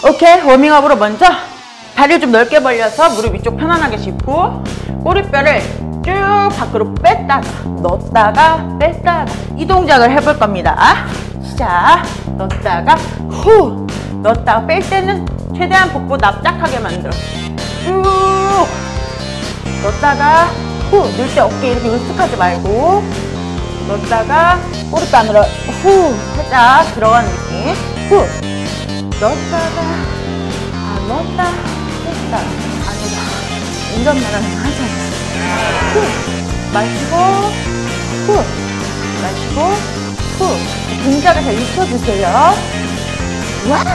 오케이, 워밍업으로 먼저 다리를 좀 넓게 벌려서 무릎 위쪽 편안하게 짚고 꼬리뼈를 쭉 밖으로 뺐다가 넣었다가 뺐다가 이 동작을 해볼 겁니다. 시작. 넣었다가 후 넣었다가 뺄 때는 최대한 복부 납작하게 만들어 쭉 넣었다가 후 넣을 때 어깨 이렇게 으쓱하지 말고 넣었다가 꼬리뼈 안으로 후 살짝 들어가는 느낌. 후 넣었다가 넣었다 뺐다 아니다 이런 말은 하잖아. 후 마시고 후 마시고 후 동작을 잘 익혀주세요. 와우.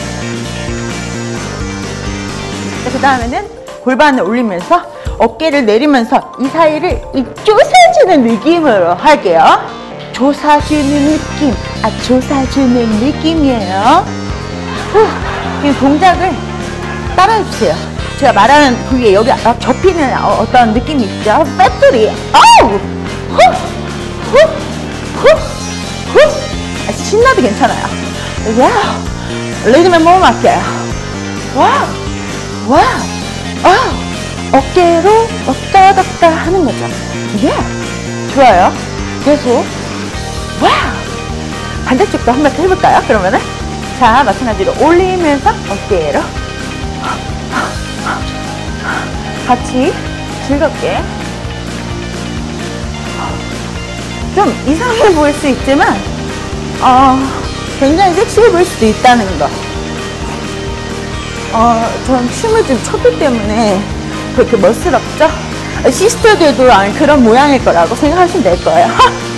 그 다음에는 골반을 올리면서 어깨를 내리면서 이 사이를 조사주는 느낌으로 할게요. 조사주는 느낌, 조사주는 느낌이에요. 후, 이 동작을 따라해주세요. 제가 말하는 부위에 여기 접히는 어떤 느낌이 있죠? 배터리. 아우! 후! 후! 후! 후! 신나도 괜찮아요. 와우! 리듬에 몸을 맡겨요. 와우! 와우! 와우! 어깨로 왔다 갔다 하는 거죠. 예! 좋아요. 계속. 와우! 반대쪽도 한 번 더 해볼까요? 그러면은? 자, 마찬가지로 올리면서 어깨로. 같이 즐겁게. 좀 이상해 보일 수 있지만 굉장히 섹시해 보일 수도 있다는 거. 전 춤을 좀 췄기 때문에 그렇게 멋스럽죠? 시스터들도 그런 모양일 거라고 생각하시면 될 거예요.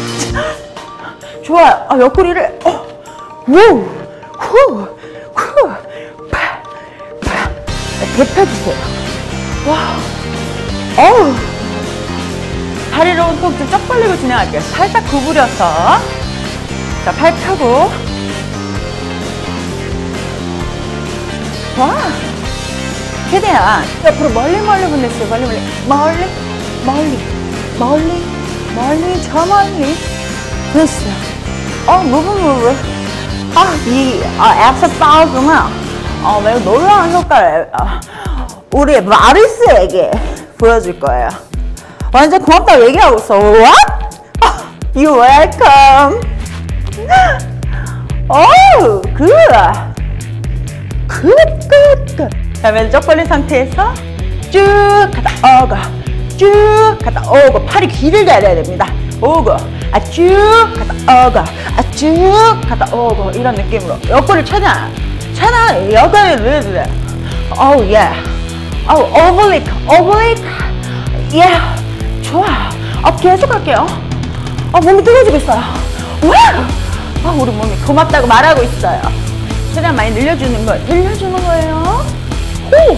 좋아요. 옆구리를 우, 후, 후, 파, 파 데펴주세요. 와, 어우, 다리를 온통 좀 쫙 벌리고 진행할게요. 살짝 구부려서. 자, 팔 펴고. 와, 최대한 옆으로 멀리 보내세요. 멀리, 저 멀리. 됐어요. 무브. 이 엑서사이즈는 매우 놀라운 효과를 우리 마리스에게 보여줄 거예요. 완전 고맙다고 얘기하고 있어. What? You welcome. Oh, good. Good. 자, 왼쪽 벌린 상태에서 쭉 갔다 오고 팔이 길게 해야 됩니다. 오고 쭉 갔다 오고 이런 느낌으로 옆구리 최대한 여덟을 해주세요. Oh yeah. 오블릭. Yeah. 좋아. 계속 할게요. 몸이 뜨거워지고 있어요. 와우. 우리 몸이 고맙다고 말하고 있어요. 최대한 많이 늘려주는 거예요. 호.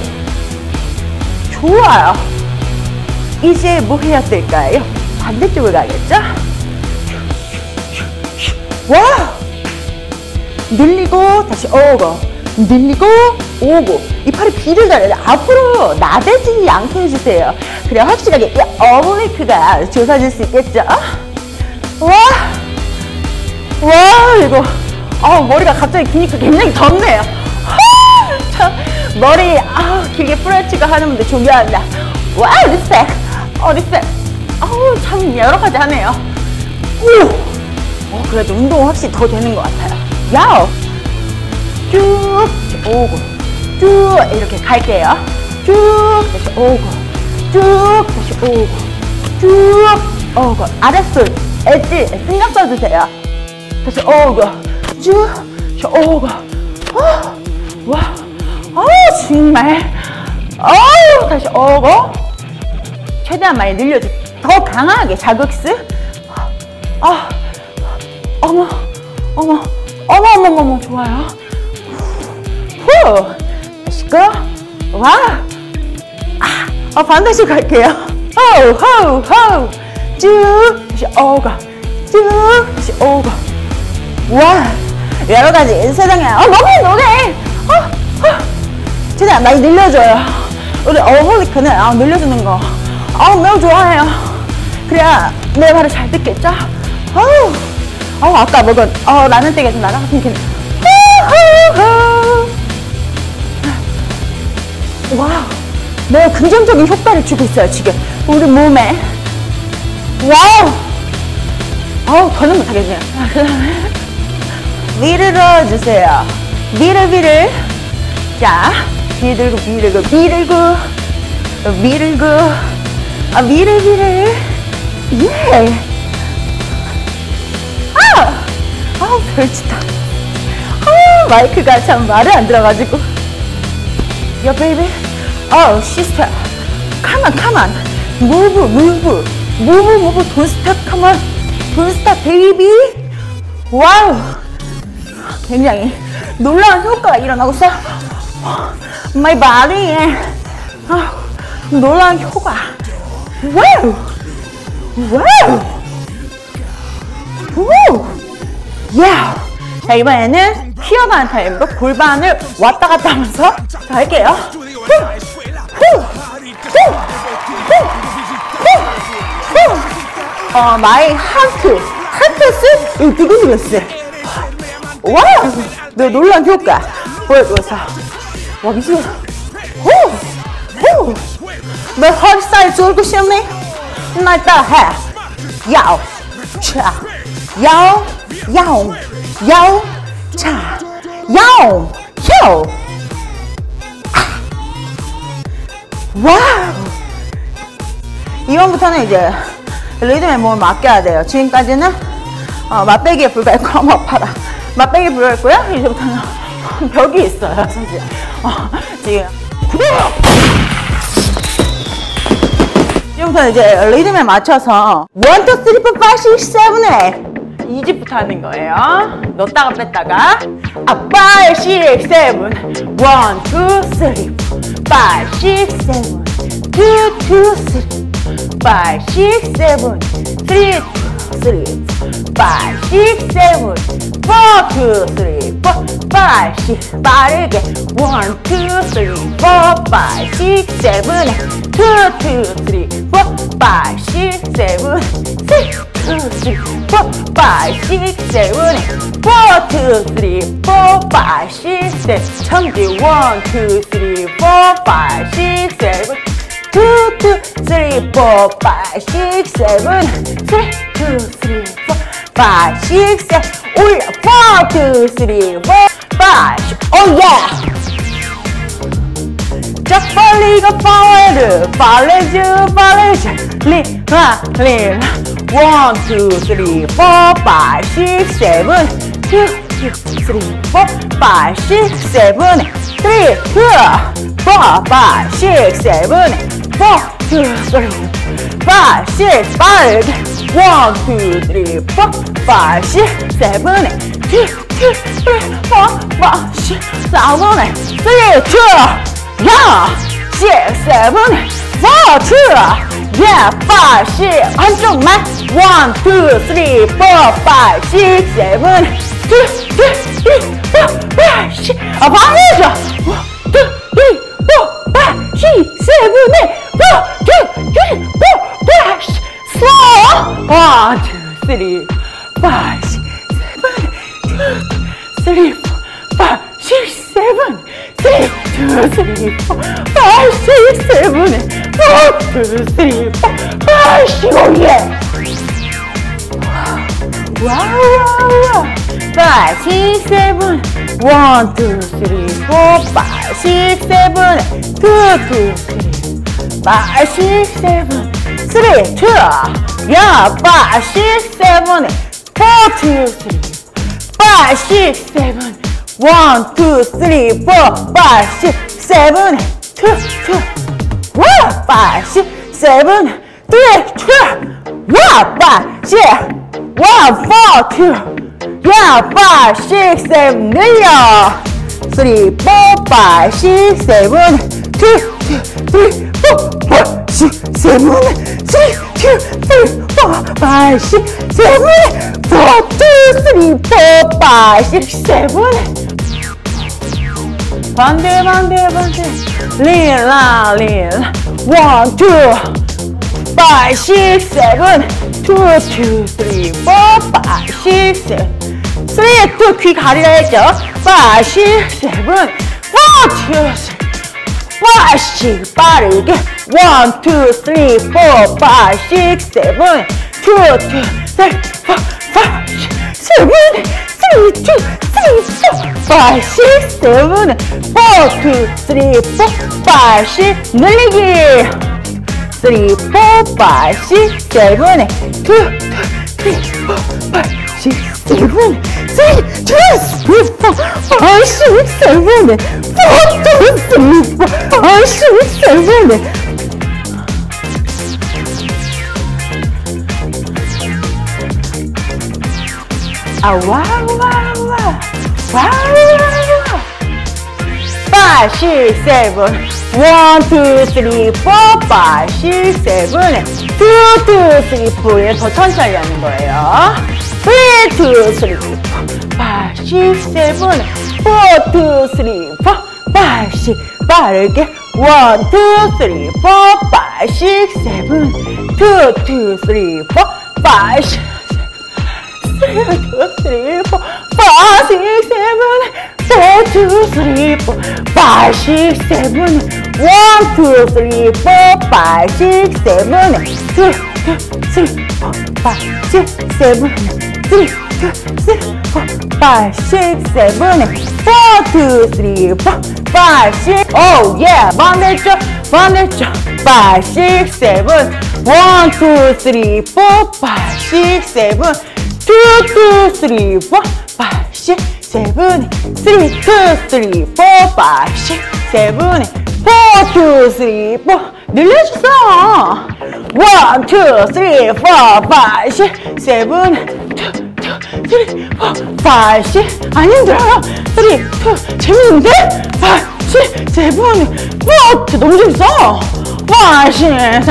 좋아요. 이제 뭐 해야 될까요? 반대쪽을 가겠죠? 와! 늘리고 다시 오고 이 팔이 비를 달아요. 앞으로 나대지 않게 해주세요. 그래야 확실하게 이 어브레이크가 조사질 수 있겠죠? 와! 이거 머리가 갑자기 기니까 굉장히 덥네요. 참 머리 길게 프레치가 하는 분들 존경한다. 와우, 리스펙. 참 여러 가지 하네요. 그래도 운동은 확실히 더 되는 것 같아요. 야우. 쭉 오고 쭉 이렇게 갈게요. 쭉 다시 오고 쭉 다시 오고 쭉 오고 아랫솔 엣지 신경 써주세요. 다시 오고 쭉 다시 오고 와 정말 다시 오고 최대한 많이 늘려주고 더 강하게 자극스. 어머 좋아요. 후 마시고 와 반대쪽 갈게요. 호호호 쭉 다시 오고 쭉 다시 오고 와 여러 가지 세상에 너무 최대한 많이 늘려줘요. 우리 어블리크는 늘려주는 거 매우 좋아해요. 그래야 내 말을 잘 듣겠죠? 아까 먹은 라면 댁에서 나랑 같은 캔 긍정적인 효과를 주고 있어요, 지금. 우리 몸에. 와우! 어우, 더는 못하겠네요. 위를 넣어주세요. 위를. 자, 밀고. 위를. 예. 아우, 별짓다. 마이크가 참 말을 안 들어가지고. Yo, baby. Oh, sister. Come on. Move. Don't stop, come on. Don't stop, baby. 와우. 굉장히 놀라운 효과가 일어나고 있어. My body에 놀라운 효과. 와우. 야. 자, 이번에는 휘어가는 타임으로 골반을 왔다 갔다 하면서 자, 할게요. 마이 하트스 뜨거웠어. 와우. 너 놀란 효과 보여줘서. 와, 미치겠어. 너 허리 사이즈 좋고 싶니? 날 따라해. 야오. 차. 야오. 차. 야오. 혀. 와우. 이번부터는 이제 리듬에 몸을 맡겨야 돼요. 지금까지는 맛배기에 불과했고, 어머 아파라. 맛배기에 불과했고요. 이제부터는 벽이 있어요, 사실. 지금. 지금부터는 이제 리듬에 맞춰서 1, 2, 3, 4, 5, 6, 7, 8 이 집부터 하는 거예요. 넣었다가 뺐다가 5, 6, 7 1, 2, 3, 5, 6, 7 2, 2, 3 5, 6, 7 3, 2, 3 5, 6, 7 4, 2, 3, 4, 5, 6 빠르게 1, 2, 3, 4, 5, 6, 7 8 2, 2, 3, 4, 5, 6, 7 6, 2, 3, 4, 5, 6, 7 4, 2, 3, 4, 5, 6, 7 청지 1, 2, 3, 4, 5, 6, 7 2, 2, 3, 4, 5, 6, 7 3, 2, 3, 4, 5, 6, 7 올려 4, 2, 3, 4, 5, oh yeah! 쫙 벌리고 forward, 벌려줘 리라 1, 2, 3, 4, 5, 6, 7 2, 2, 3, 4, 5, 6, 7 3, 2, 4, 5, 6, 7 4, 2, 3, 5, 6 빠르게 1, 2, 3, 4, 5, 6, 7 2, 2, 3, 4, 5, 6, 7 3, 2 야! 6, 7, 4, 2 yeah, 5, 6 한쪽만 1, 2, 3, 4, 5, 6, 7 2, 2, 3, 4, 5, 6 반해줘 1, 2, 3, 4, 5, 6, 7, 8 1, 2, 3, 4, 5, 6 slow 1, 2, 3, 5, 6, 7 2, 3, 4, 5, 6, 7 3, 2, 3, 4, 5, 6, 7 4, 2, 3, 4, 5, 6, oh yeah! Wow! 5, 6, 7 1, 2, 3, 4, 5, 6, 7 2, 2, 3, 5, 6, 7 3, 2 yeah! 5, 6, 7 4, 2, 3 5, 6, 7 1, 2, 3, 4, 5, 6, 7 2, 2 1, 5, 6, 7 3, 2 1, 5, 6 1, 4, 2 yeah, 5, 6, 7 늘려 3, 4, 5, 6, 7 2, 2, 3, 4, 5, 6, 7 3, 2, 3, 4, 5, 6, 7 4, 2, 3, 4, 5, 6, 7 반대 릴라 1, 2 5, 6, 7 2, 2, 3, 4, 5, 6, 7 3, 2, 귀 가리라 했죠 5, 6, 7 4, 2, 3 5씩 빠르게 1, 2, 3, 4, 5, 6, 7 2, 2, 3, 4, 5, 6, 7 3, 2, 3, 4, 5, 6, 7 4, 2, 3, 4, 5, 6 늘리기 3, 4, 5, 6, 7 2, 2, 3, 4, 5, 6, 7 3, 2, 3, 4, 5, 6, 7 4, 2, 3, 4, 5, 6, 7 아, 와우, 와우, 와우. 와우, 와우. 5, 6, 7 1, 2, 3, 4, 5, 6, 7 2, 2, 3, 4 얘 더 천천히 하는 거예요 3, 2, 3, 4, 5, 6, 7 4, 2, 3, 4, 5, 6 빠르게 1, 2, 3, 4, 5, 6, 7 2, 2, 3, 4, 5, 6 3, 2, 3, 4, 5, 6, 7 4, 2, 3, 4, 5, 6, 7 1, 2, 3, 4, 5, 6, 7 2, 2, 3, 4, 5, 6, 7 3, 2, 3, 4, 5, 6, 7 4, 2, 3, 4, 5, 6 Oh yeah! 반대쪽 반대쪽 5, 6, 7 1, 2, 3, 4, 5, 6, 7 2, 2, 3, 4, 5, 6, 7 3, 2, 3, 4, 5, 6, 7 4, 2, 3, 4 늘려주세요 1, 2, 3, 4, 5, 6, 7 2, 2, 3, 4, 5, 6 안 힘들어요 3, 2 재밌는데? 5, 6, 7 4 너무 재밌어 5, 6, 1, 2,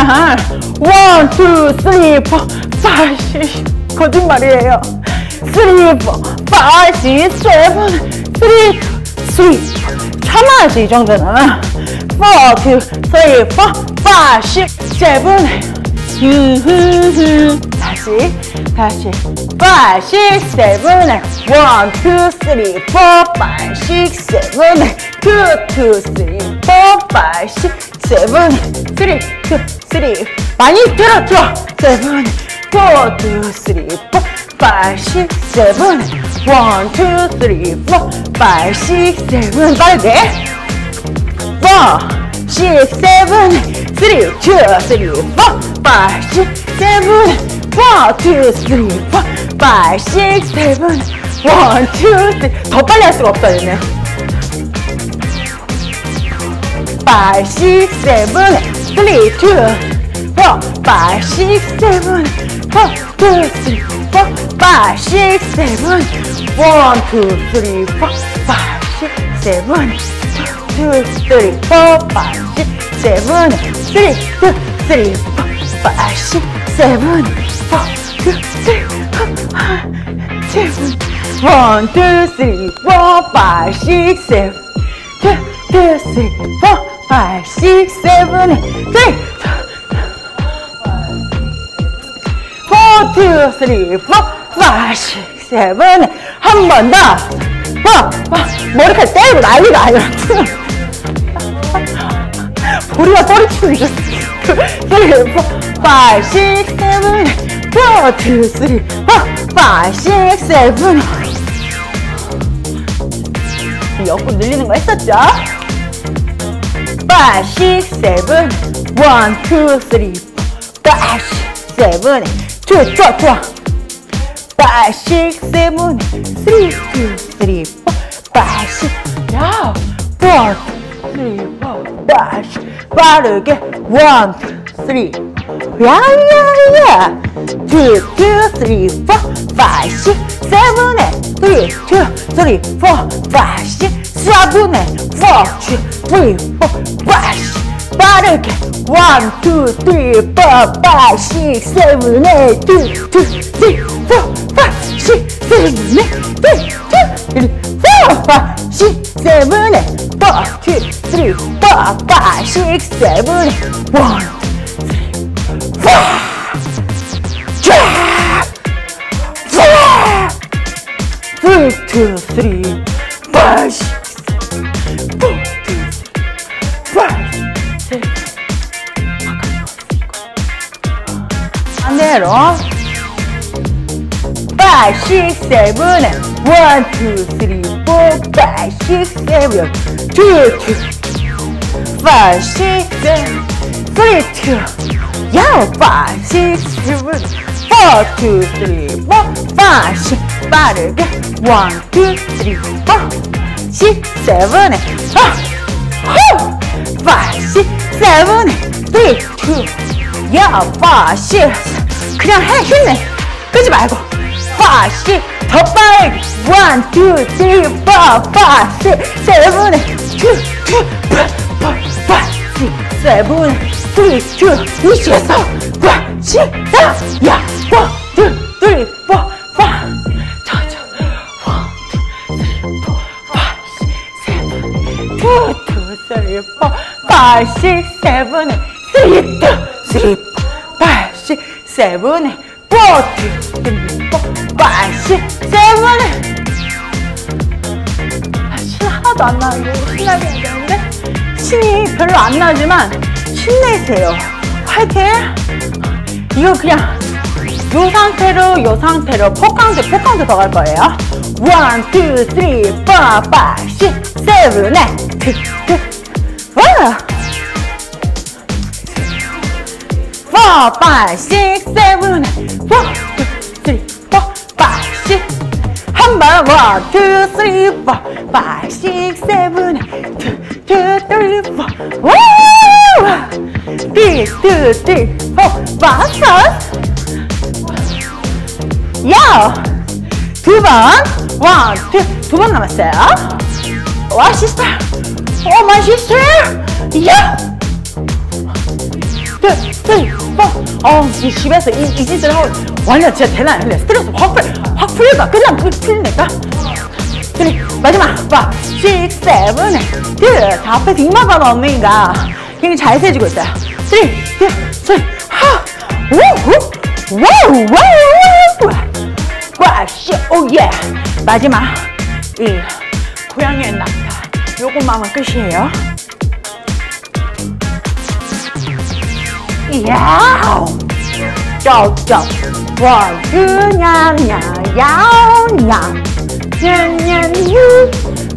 3, 4, 5, 6 거짓말이에요 3, 4, 5, 6, 7 3, 3 참아야지 이 정도는 4, 2, 3, 4, 5, 6, 7 다시 5, 6, 7 1, 2, 3, 4, 5, 6, 7 2, 2, 3, 4, 5, 6, 7 3, 2, 3 많이 들어 7 4, 2, 3, 4, 5, 6, 7 1, 2, 3, 4, 5, 6, 7 빠르게 4, 6, 7 3, 2, 3, 4, 5, 6, 7 1, 2, 3, 4, 5, 6, 7 1, 2, 3 더 빨리 할 수가 없어 얘네 5, 6, 7 3, 2, 4, 5, 6, 7 4, 2, 3, 4, 5, 6, 7 1, 2, 3, 4, 5, 6, 7 2, 3, 4, 5, 6, 7 3, 2, 3, 4, 5, 6, 7 4, 2, 3, 7 1, 2, 3, 4, 5, 6, 7 2, 3, 4, 5, 6, 7 3 4, 2, 3, 4, 5, 6, 7 한 번 더 머리카락 때리고 난리가 아니라 보리가 소리치는 줄 3, 4, 5, 6, 7 4, 2, 3, 4, 5, 6, 7 옆으로 늘리는 거 했었죠? 5, 6, 7 1, 2, 3, 4, 5, 7 좋아 좋아 좋아 5, 6, 7 3, 2, 3, 4, 5, 6 야 4, 3, 4, 5, 6 빠르게 1, 2, 3 야야야 2, 2, 3, 4, 5, 6 7 3, 2, 3, 4, 5, 6 7 4, 2, 3, 4, 5, 6 빠르게 1, 2, 3, 4, 5, 6, 7, 8 2, 2, 3, 4, 5, 6, 7, 8 2, 2, 4, 5, 6, 7, 8 4, 2, 3, 4, 5, 6, 7 1, 2, 3, 4, 5, 6, 7 4, 2, 3, 5, 그대로 5, 6, 7 1, 2, 3, 4, 5, 6, 7 2, 2 5, 6, 7 3, 2 야, 5, 6, 7 4, 2, 3, 4, 5, 6 빠르게 1, 2, 3, 4 6, 7 5, 6, 7 3, 2 야, 5, 6 그냥 해, 힘내 끄지 말고 5, 6 더 빠르게 1, 2, 3, 4, 5, 6, 7 2, 2 4, 5, 6, 7 3, 2 이시에서 5, 6, 7 야, 1, 2, 3, 4, 5 천천히 1, 2, 3, 4, 5, 6, 7 2, 2, 3, 4, 5, 6, 7 3, 2, 3, 4, 5, 6, 7 4, 2, 3, 4, 5, 6, 7 신 하나도 안 나는데 신나게 해야 되는데 신이 별로 안 나지만 힘내세요. 화이팅! 이거 그냥 요 상태로 포카운트 더 갈 거예요. 1, 2, 3, 4, 5, 6, 7, 8 와! 4, 5, 6, 7, 8 1, 2, 3, 4, 5, 6 한번 1, 2, 3, 4, 5, 6, 7, 8 2, 2, 3, 4 와! 3, 2, 3, 4, 5 야! 두 번 1, 2 두 번 남았어요. 와, 시스터 오 마이 시스터 야! 2, 3, 4 이 집에서 이 짓을 하고 완전 진짜 대단해. 근데 스트레스 확 풀릴까? 그냥 풀린다니까? 3 마지막 5, 6, 7 2 다 앞에서 입만 봐도 엉덩이가 굉장히 잘 세지고 있어요. 3, 2, 3 와우 오예 마지막 이 고양이의 낙타 요것만 하면 끝이에요. 야우 쩝쩝 원 그냥냐 야우냐 냐냐뉴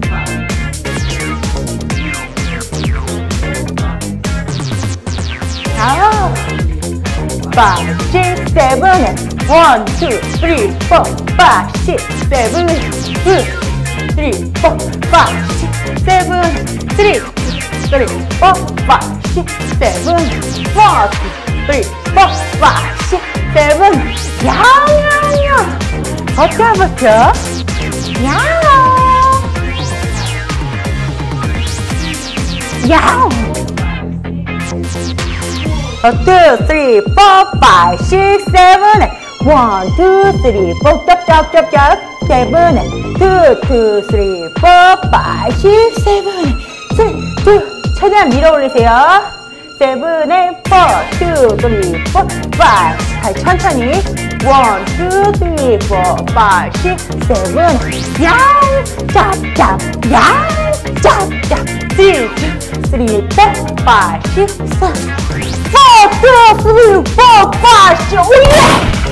5, 6, 7 1, 2, 3, 4, 5, 6, 7 2, 3, 4, 5, 6, 7 3, 4, 5, 6, 7 1, 2, 3, 4, 5, 6, 7 야야야 버텨 야우 2, 3, 4, 5, 6, 7 1, 2, 3, 4 쩝 7 2, 2, 3, 4, 5, 6, 7 3, 2 최대한 밀어 올리세요. 7, 8, 4, 2, 3, 4, 5 다시 천천히 1, 2, 3, 4, 5, 6, 7 야우 짭짭 야우 짭짭 3, 2, 3, 4, 5, 6, 7 4, 2, 3, 4, 5, 6 오예